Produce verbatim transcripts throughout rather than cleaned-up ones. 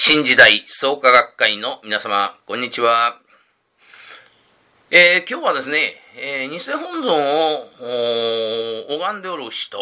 新時代創価学会の皆様、こんにちは。えー、今日はですね、えー、偽本尊を拝んでおる人、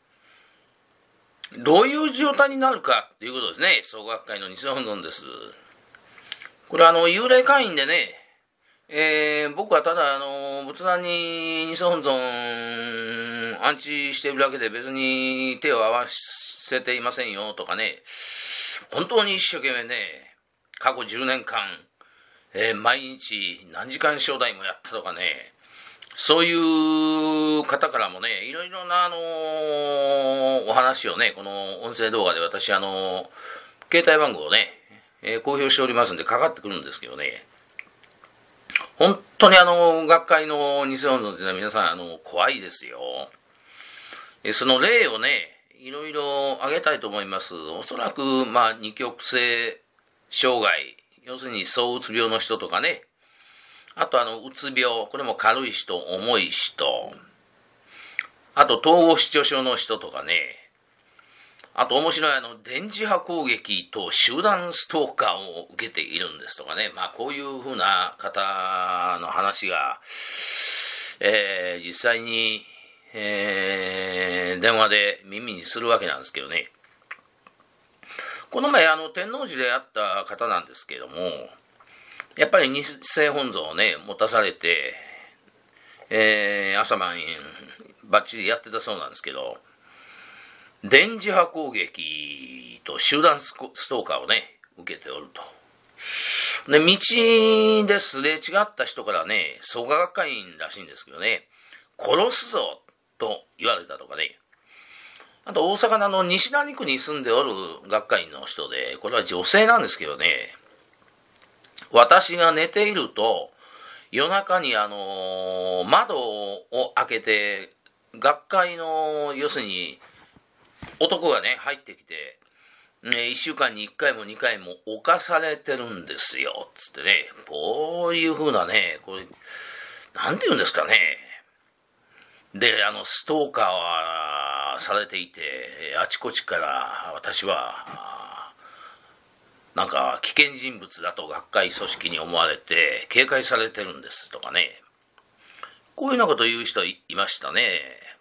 どういう状態になるかということですね。創価学会の偽本尊です。これはあの幽霊会員でね、えー、僕はただあの仏壇に偽本尊安置しているだけで別に手を合わせていませんよとかね、本当に一生懸命ね、過去じゅうねんかん、えー、毎日何時間正代もやったとかね、そういう方からもね、いろいろな、あのー、お話をね、この音声動画で私、あのー、携帯番号をね、えー、公表しておりますんで、かかってくるんですけどね、本当にあの、学会の偽本尊というのは皆さん、あの、怖いですよ。えその例をね、いろいろ挙げたいと思います。おそらく、まあ、二極性障害、要するに躁うつ病の人とかね、あとあの、うつ病、これも軽い人、重い人、あと統合失調症の人とかね、あと面白いあの、電磁波攻撃と集団ストーカーを受けているんですとかね、まあ、こういうふうな方の話が、えー、実際に、えー、電話で耳にするわけなんですけどね。この前、あの、天王寺で会った方なんですけども、やっぱり偽本尊をね、持たされて、えー、朝晩バッチリやってたそうなんですけど、電磁波攻撃と集団ストーカーをね、受けておると。で、道ですれ違った人からね、創価学会員らしいんですけどね、殺すぞと言われたとかね。あと大阪の西成区に住んでおる学会員の人で、これは女性なんですけどね、私が寝ていると、夜中にあの、窓を開けて、学会の、要するに、男がね、入ってきて、ね、一週間に一回も二回も犯されてるんですよ、つってね、こういう風なね、これ、なんて言うんですかね。で、あの、ストーカーはされていて、あちこちから私は、なんか危険人物だと学会組織に思われて警戒されてるんですとかね。こういうようなことを言う人 い, いましたね。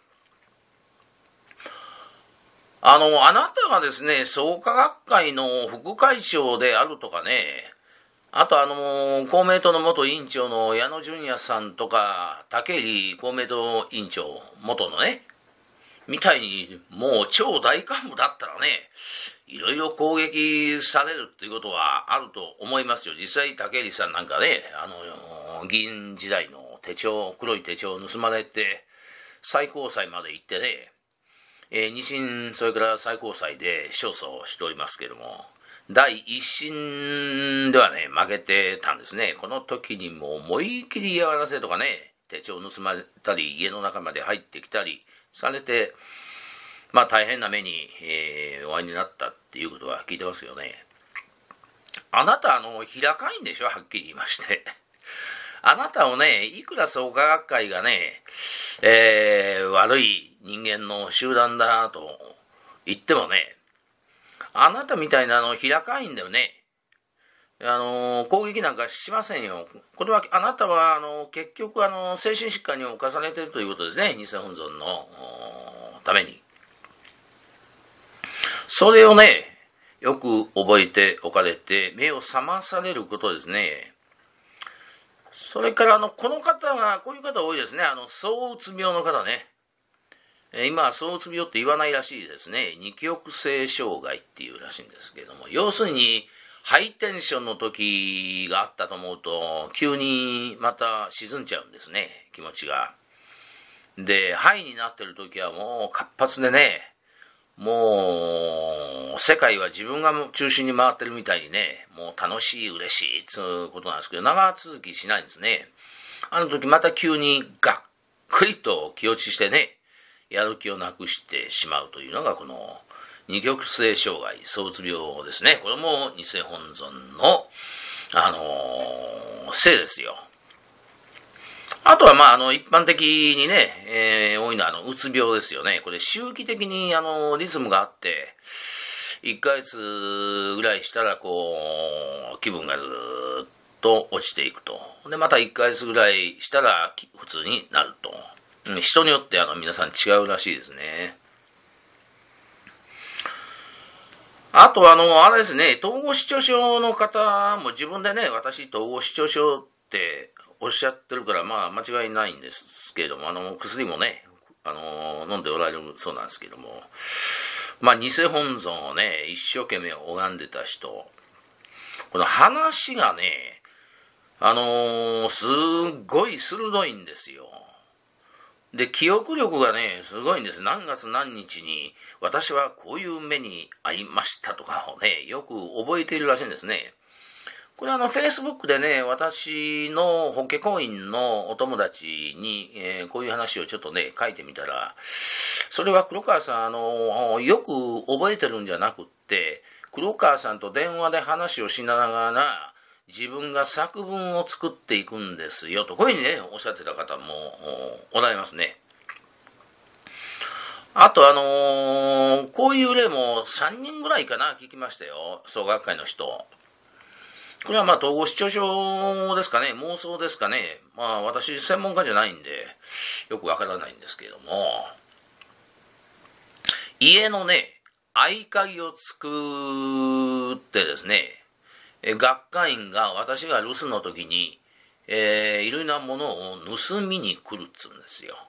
あの、あなたがですね、創価学会の副会長であるとかね、あとあの、公明党の元委員長の矢野純也さんとか、竹入公明党委員長、元のね、みたいにもう超大幹部だったらね、いろいろ攻撃されるっていうことはあると思いますよ。実際竹入さんなんかね、あの、議員時代の手帳、黒い手帳を盗まれて、最高裁まで行ってね、えー、二審、それから最高裁で勝訴しておりますけれども、第一審ではね、負けてたんですね。この時にもう思い切り嫌がらせとかね、手帳盗まれたり、家の中まで入ってきたりされて、まあ大変な目に、えー、お会いになったっていうことは聞いてますよね。あなた、あの、平会員でしょ、はっきり言いまして。あなたをね、いくら創価学会がね、えー、悪い人間の集団だと言ってもね、あなたみたいなあの平会員でもね、あの攻撃なんかしませんよ。これはあなたはあの結局あの精神疾患に侵されているということですね。偽本尊のために。それをね、よく覚えておかれて目を覚まされることですね。それからあのこの方がこういう方多いですね。あの躁うつ病の方ね。今は躁うつ病って言わないらしいですね。二極性障害っていうらしいんですけれども、要するにハイテンションの時があったと思うと急にまた沈んじゃうんですね、気持ちが。で、ハイになってる時はもう活発でね、もう世界は自分が中心に回ってるみたいにね、もう楽しい嬉しいつうことなんですけど、長続きしないんですね。あの時また急にがっくりと気落ちしてね、やる気をなくしてしまうというのがこの二極性障害、躁うつ病ですね。これも偽本尊の、あのー、せいですよ。あとはまああの一般的にね、えー、多いのはあのうつ病ですよね。これ周期的にあのリズムがあって、 いっかげつぐらいしたら、こう、気分がずーっと落ちていくと。で、またいっかげつぐらいしたら普通になると。人によってあの皆さん違うらしいですね。あとあの、あれですね、統合失調症の方も自分でね、私統合失調症っておっしゃってるから、まあ間違いないんですけれども、あの、薬もね、あの、飲んでおられるそうなんですけども、まあ偽本尊をね、一生懸命拝んでた人、この話がね、あのー、すっごい鋭いんですよ。で、記憶力がね、すごいんです。何月何日に、私はこういう目に遭いましたとかをね、よく覚えているらしいんですね。これあの、Facebook でね、私の法華行員のお友達に、えー、こういう話をちょっとね、書いてみたら、それは黒川さん、あの、よく覚えてるんじゃなくって、黒川さんと電話で話をしながら、自分が作文を作っていくんですよと、こういうふうにね、おっしゃってた方もおられますね。あとあのー、こういう例もさんにんぐらいかな、聞きましたよ。創学会の人。これはまあ統合失調症ですかね、妄想ですかね。まあ私専門家じゃないんで、よくわからないんですけれども、家のね、合鍵を作ってですね、学会員が私が留守の時に、えー、いろいろなものを盗みに来るっつうんですよ。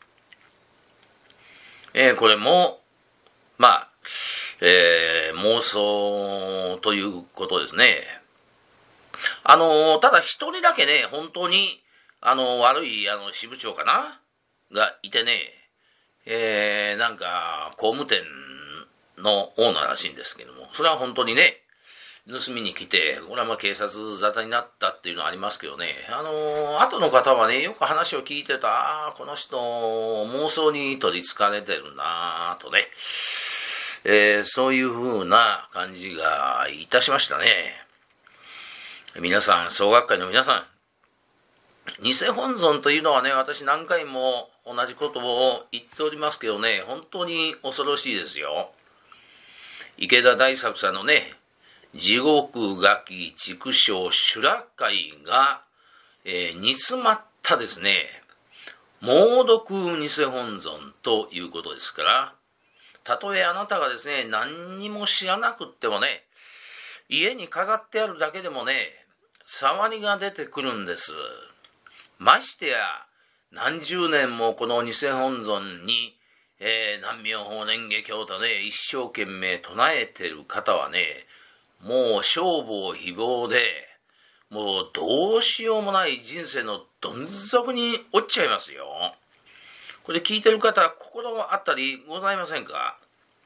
えー、これも、まあ、えー、妄想ということですね。あのー、ただ一人だけね、本当に、あのー、悪い、あの、支部長かながいてね、えー、なんか、工務店のオーナーらしいんですけども、それは本当にね、盗みに来て、これはまあ警察沙汰になったっていうのはありますけどね、あのー、後の方はね、よく話を聞いてた、ああ、この人、妄想に取り憑かれてるなぁとね、えー、そういう風な感じがいたしましたね。皆さん、総学会の皆さん、偽本尊というのはね、私何回も同じことを言っておりますけどね、本当に恐ろしいですよ。池田大作さんのね、地獄ガキ畜生修羅界が、えー、煮詰まったですね、猛毒偽本尊ということですから、たとえあなたがですね、何にも知らなくってもね、家に飾ってあるだけでもね、触りが出てくるんです。ましてや、何十年もこの偽本尊に、えー、南妙法蓮華経とね、一生懸命唱えてる方はね、もう勝負を非暴で、もうどうしようもない人生のどん底に落ちちゃいますよ。これ聞いてる方、心当たりございませんか？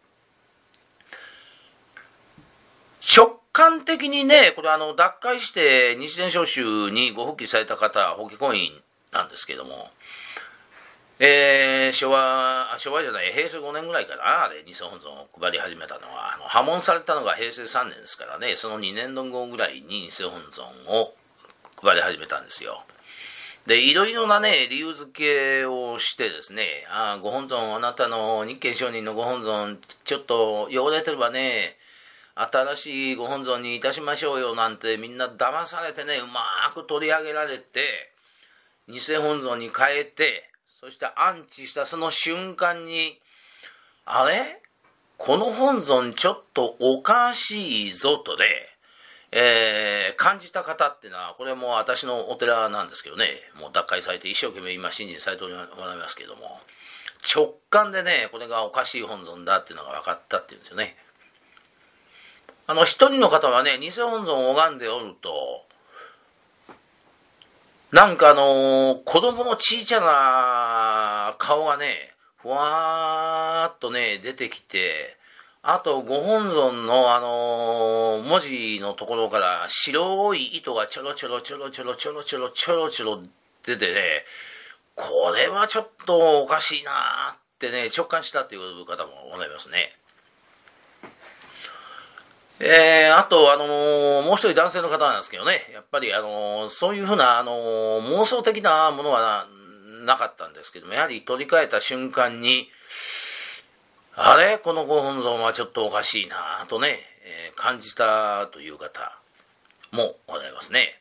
直感的にね、これあの、脱会して日蓮召集にご復帰された方、法華行員なんですけども、えー、昭和、昭和じゃない、へいせいごねんぐらいかな、で、偽本尊を配り始めたのは、あの破門されたのがへいせいさんねんですからね、そのにねんごぐらいに偽本尊を配り始めたんですよ。で、いろいろなね、理由付けをしてですね、ああ、ご本尊、あなたの日見上人のご本尊、ちょっと汚れてればね、新しいご本尊にいたしましょうよなんてみんな騙されてね、うまく取り上げられて、偽本尊に変えて、そして安置したその瞬間に、あれ？この本尊ちょっとおかしいぞとね、えー、感じた方っていうのは、これも私のお寺なんですけどね、もう脱会されて一生懸命今信心されておりますけども、直感でね、これがおかしい本尊だっていうのが分かったっていうんですよね。あの、一人の方はね、偽本尊を拝んでおると、なんかあのー、子供の小さな顔がね、ふわーっとね、出てきて、あと、ご本尊のあのー、文字のところから白い糸がちょろちょろちょろちょろちょろちょろちょろちょろ出てね、これはちょっとおかしいなーってね、直感したっていう方もおられますね。えー、あと、あのー、もう一人男性の方なんですけどね、やっぱり、あのー、そういうふうな、あのー、妄想的なものは な, なかったんですけども、やはり取り替えた瞬間に、 あれこのご本尊はちょっとおかしいなとね、えー、感じたという方もございますね。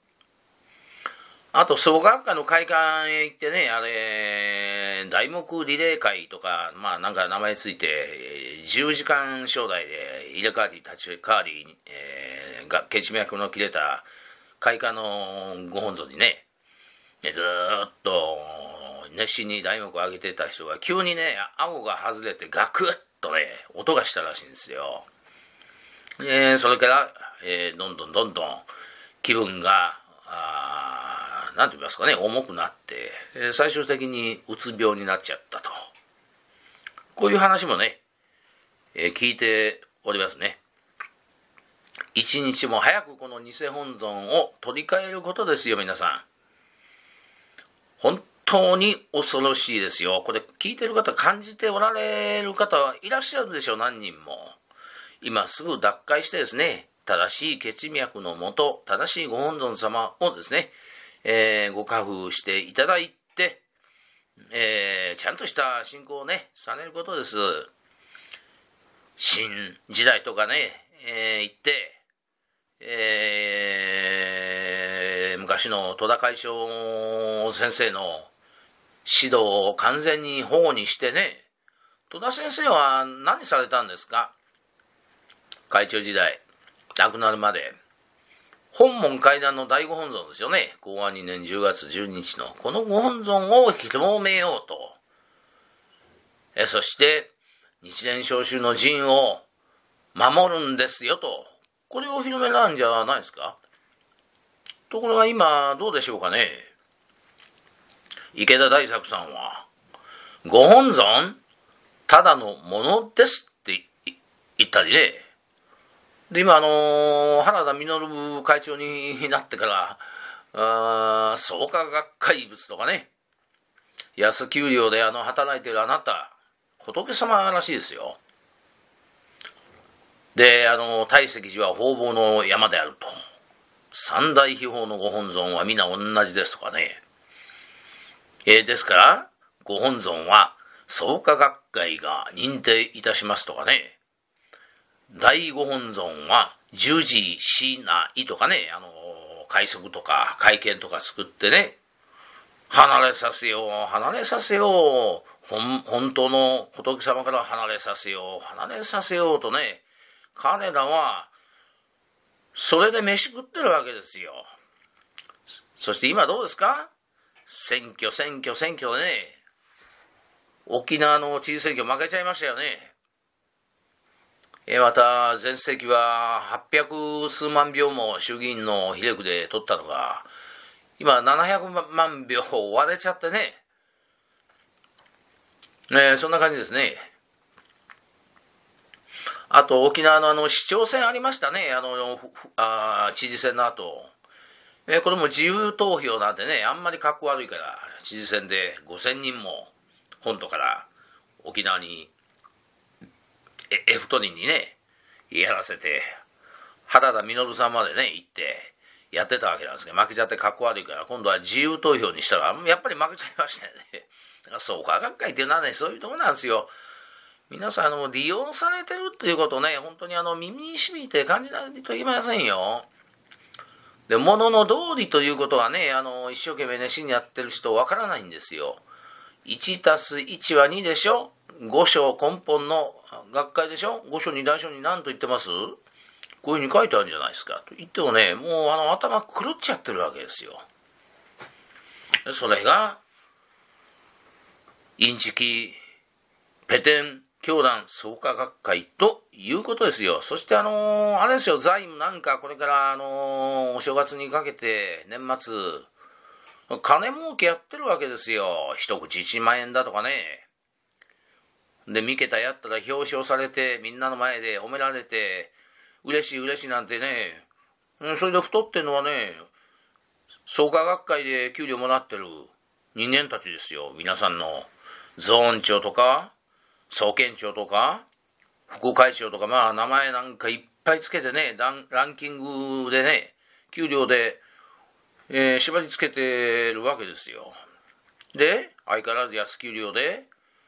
あと、創価学会の会館へ行ってね、あれ、題目リレー会とか、まあなんか名前ついて、じゅうじかん招待で入れ替わり立ち替わり、えー、が血脈の切れた会館のご本尊にね、ずーっと熱心に題目を上げてた人が急にね、顎が外れてガクッとね、音がしたらしいんですよ。えー、それから、えー、どんどんどんどん気分が、あなんて言いますかね、重くなって、えー、最終的にうつ病になっちゃったと。こういう話もね、えー、聞いておりますね。一日も早くこの偽本尊を取り替えることですよ、皆さん。本当に恐ろしいですよ。これ聞いてる方、感じておられる方はいらっしゃるでしょう、何人も。今すぐ脱会してですね、正しい血脈のもと、正しいご本尊様をですね、えー、ご加封していただいて、えー、ちゃんとした信仰をね、されることです。新時代とかね、えー、言って、えー、昔の戸田会長先生の指導を完全に保護にしてね、戸田先生は何されたんですか？会長時代、亡くなるまで。本門階段の第五本尊ですよね。こうわにねんじゅうがつじゅうににちのこのご本尊を広めようと。えそして、日蓮召集の陣を守るんですよと。これを広めなんじゃないですか。ところが今、どうでしょうかね。池田大作さんは、ご本尊ただのものですって言ったりね。で、今、あのー、原田実会長になってから、創価学会物とかね、安給料であの働いてるあなた、仏様らしいですよ。で、あの、大石寺は方々の山であると。三大秘宝のご本尊は皆同じですとかね。えー、ですから、ご本尊は創価学会が認定いたしますとかね。第五本尊は従事しないとかね、あの、会則とか会見とか作ってね、離れさせよう、離れさせよう、本、本当の仏様から離れさせよう、離れさせようとね、彼らは、それで飯食ってるわけですよ。そして今どうですか？選挙、選挙、選挙でね、沖縄の知事選挙負けちゃいましたよね。えまた、前世紀ははっぴゃくすうまんひょうも衆議院の比例区で取ったのが、今ななひゃくまんひょう割れちゃってね。ねそんな感じですね。あと、沖縄のあの、市長選ありましたね。あの、あ知事選の後。えこれも自由投票なんてね、あんまり格好悪いから、知事選でごせんにんも本土から沖縄に、エフトリンにね、やらせて、原田実さんまでね、行って、やってたわけなんですけど、負けちゃって格好悪いから、今度は自由投票にしたら、やっぱり負けちゃいましたよね。だから創価学会っていうのはね、そういうところなんですよ。皆さん、あの、利用されてるっていうことをね、本当にあの、耳にしみて感じないといけませんよ。で、物の道理ということはね、あの、一生懸命熱心にやってる人わからないんですよ。いちたすいちはにでしょ？五章根本の学会でしょ？五章二大章に何と言ってます？こういうふうに書いてあるんじゃないですか。と言ってもね、もうあの頭狂っちゃってるわけですよ。それが、インチキ、ペテン、教団、創価学会ということですよ。そしてあのー、あれですよ、財務なんかこれからあのー、お正月にかけて年末、金儲けやってるわけですよ。一口いちまんえんだとかね。で、三桁やったら表彰されて、みんなの前で褒められて、嬉しい嬉しいなんてね、それで太ってんのはね、創価学会で給料もらってる人間たちですよ。皆さんのゾーン長とか、総研長とか、副会長とか、まあ名前なんかいっぱいつけてね、ラン、ランキングでね、給料で、えー、縛りつけてるわけですよ。で、相変わらず安給料で、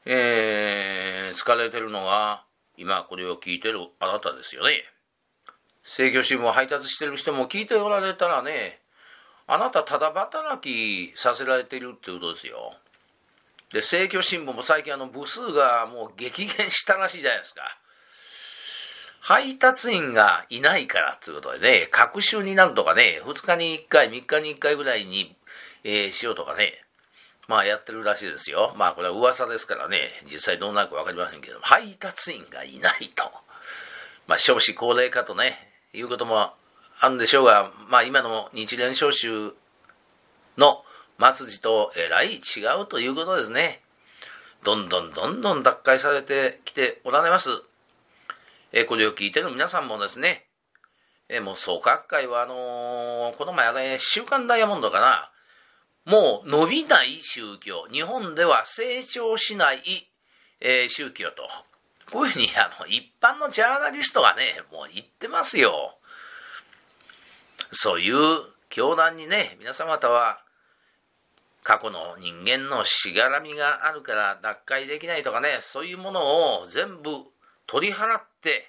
えー、疲れてるのは、今これを聞いてるあなたですよね。政教新聞を配達してる人も聞いておられたらね、あなたただ働きさせられているってことですよ。で、政教新聞も最近あの部数がもう激減したらしいじゃないですか。配達員がいないからっていうことでね、隔週になるとかね、ふつかにいっかい、みっかにいっかいぐらいに、えー、しようとかね、まあやってるらしいですよ。まあこれは噂ですからね、実際どうなるかわかりませんけども、配達員がいないと。まあ少子高齢化とね、いうこともあるんでしょうが、まあ今の日蓮召集の末次とえらい違うということですね。どんどんどんどん脱会されてきておられます。えこれを聞いてる皆さんもですね、えもう創価学会はあのー、この前あれ、週刊ダイヤモンドかな、もう伸びない宗教、日本では成長しない、えー、宗教と、こういうふうにあの一般のジャーナリストがね、もう言ってますよ。そういう教団にね、皆様方は過去の人間のしがらみがあるから脱会できないとかね、そういうものを全部取り払って、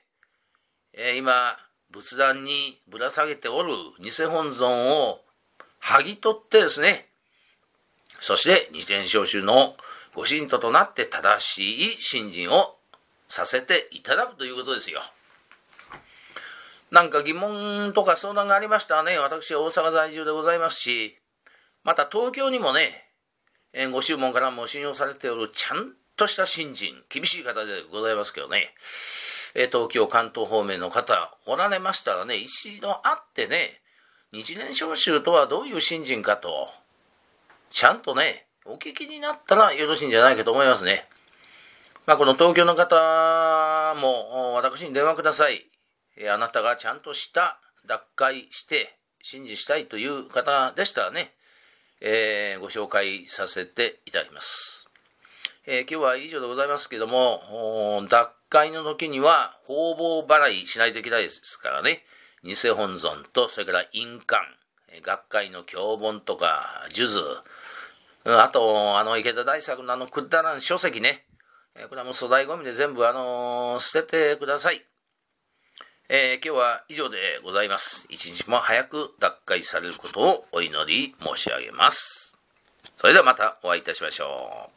えー、今仏壇にぶら下げておる偽本尊を剥ぎ取ってですね、そして日蓮召集のご信徒となって正しい信心をさせていただくということですよ。なんか疑問とか相談がありましたらね、私は大阪在住でございますし、また東京にもね、えー、ご宗門からも信用されておるちゃんとした信心、厳しい方でございますけどね、えー、東京関東方面の方おられましたらね、一度会ってね、日蓮召集とはどういう信心かとちゃんとねお聞きになったらよろしいんじゃないかと思いますね。まあこの東京の方も私に電話ください。えー、あなたがちゃんとした脱会して信心したいという方でしたらね、えー、ご紹介させていただきます。えー、今日は以上でございますけども、脱会の時には方々払いしないといけないですからね、偽本尊とそれから印鑑、学会の経本とか数珠、あとあの池田大作のあのくだらん書籍ね、これはもう粗大ゴミで全部あの捨ててください。えー、今日は以上でございます。一日も早く脱会されることをお祈り申し上げます。それではまたお会いいたしましょう。